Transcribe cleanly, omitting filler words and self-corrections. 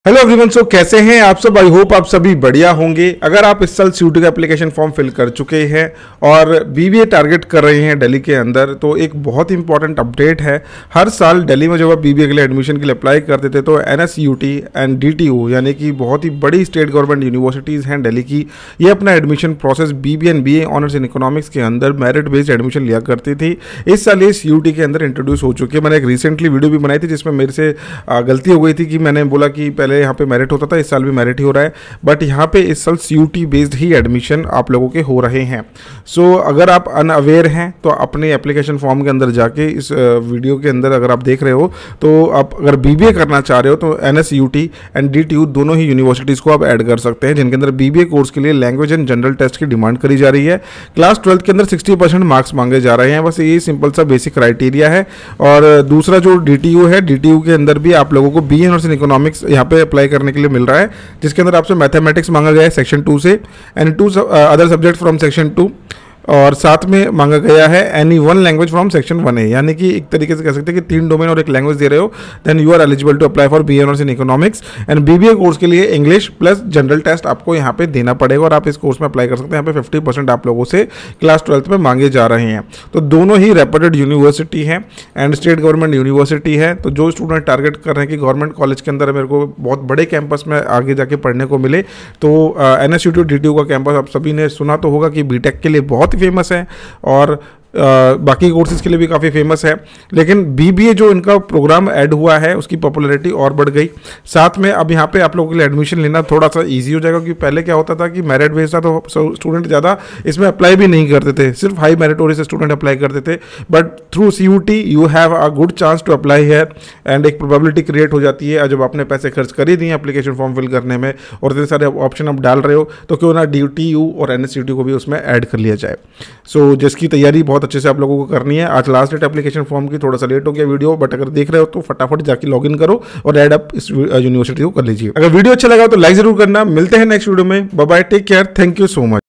Hello everyone. सो कैसे हैं आप सब? आई होप आप सभी बढ़िया होंगे। अगर आप इस साल सीयूटी का एप्लीकेशन फॉर्म फिल कर चुके हैं और बीबीए टारगेट कर रहे हैं दिल्ली के अंदर, तो एक बहुत इंपॉर्टेंट अपडेट है। हर साल दिल्ली में जब आप बीबीए के लिए एडमिशन के लिए अप्लाई करते थे तो एनएसयूटी एंड डीटीयू यानी कि बहुत ही बड़ी स्टेट गवर्नमेंट यूनिवर्सिटीज़ हैं दिल्ली की, ये अपना admission process BBA and BA honours in economics के अंदर मेरिट बेस्ड एडमिशन लिया करती थी। इस साल ये सीयूटी के अंदर इंट्रोड्यूस हो चुकी है। मैंने एक रिसेंटली वीडियो भी बनाई थी जिसमें मेरे से गलती हो गई थी कि मैंने बोला कि पहले यहाँ पे मेरिट होता था, इस साल भी मेरिट ही हो रहा है, बट यहाँ पे इस साल सीयूटी बेस्ड ही एडमिशन आप लोगों के हो रहे हैं। सो अगर आप अनअवेयर हैं तो अपने एप्लीकेशन फॉर्म के अंदर जाके इस वीडियो के अंदर अगर आप देख रहे हो तो आप अगर बीबीए करना चाह रहे हो तो एनएसयूटी एंड डीटीयू दोनों ही यूनिवर्सिटीज़ को आप ऐड कर सकते हैं, जिनके अंदर बीबीए कोर्स के लिए लैंग्वेज एंड जनरल टेस्ट की डिमांड करी जा रही है। क्लास 12 के अंदर 60% मार्क्स मांगे जा रहे हैं। बस ये सिंपल सा बेसिक क्राइटेरिया है। और दूसरा जो डीटीयू है, डीटीयू के अंदर भी आप लोगों को बीए ऑनर्स इन इकोनॉमिक्स यहाँ पे अप्लाई करने के लिए मिल रहा है, जिसके अंदर आपसे मैथमेटिक्स मांगा गया है सेक्शन 2 से and 2 other subject from section 2, और साथ में मांगा गया है any one language from section 1A, यानी कि एक तरीके से कह सकते हैं कि 3 डोमेन और एक लैंग्वेज दे रहे हो, then you are eligible to apply for BA honours in economics. And BBA course के लिए इंग्लिश प्लस जनरल टेस्ट आपको यहाँ पे देना पड़ेगा और आप इस कोर्स में अप्लाई कर सकते हैं। यहाँ पे 50% आप लोगों से क्लास 12 में मांगे जा रहे हैं। तो दोनों ही रेप्यूटेड यूनिवर्सिटी है एंड स्टेट गवर्नमेंट यूनिवर्सिटी है। तो जो स्टूडेंट टारगेट कर रहे हैं कि गवर्नमेंट कॉलेज के अंदर मेरे को बहुत बड़े कैंपस में आगे जाके पढ़ने को मिले, तो एनएसयूटी डीटीयू का कैंपस आप सभी ने सुना तो होगा कि बीटेक के लिए बहुत ही फेमस है और बाकी कोर्सेज के लिए भी काफ़ी फेमस है। लेकिन बीबीए जो इनका प्रोग्राम ऐड हुआ है उसकी पॉपुलैरिटी और बढ़ गई। साथ में अब यहाँ पे आप लोगों के लिए एडमिशन लेना थोड़ा सा इजी हो जाएगा, क्योंकि पहले क्या होता था कि मेरिट बेस्ड था तो स्टूडेंट ज़्यादा इसमें अप्लाई भी नहीं करते थे, सिर्फ हाई मेरिटोरियस से स्टूडेंट अप्लाई करते थे। But through CUET you have a good chance to apply here and एक प्रोबेबिलिटी क्रिएट हो जाती है। जब आपने पैसे खर्च कर ही दिए एप्लीकेशन फॉर्म फिल करने में और इतने सारे ऑप्शन आप डाल रहे हो, तो क्यों ना डीटीयू और एनएसयूटी को भी उसमें ऐड कर लिया जाए। सो जिसकी तैयारी बहुत अच्छे से आप लोगों को करनी है। आज लास्ट डेट एप्लीकेशन फॉर्म की, थोड़ा सा लेट हो गया वीडियो, बट अगर देख रहे हो तो फटाफट जाके लॉगिन करो और ऐड अप इस यूनिवर्सिटी को कर लीजिए। अगर वीडियो अच्छा लगा तो लाइक जरूर करना। मिलते हैं नेक्स्ट वीडियो में। Bye bye, take care, thank you so much.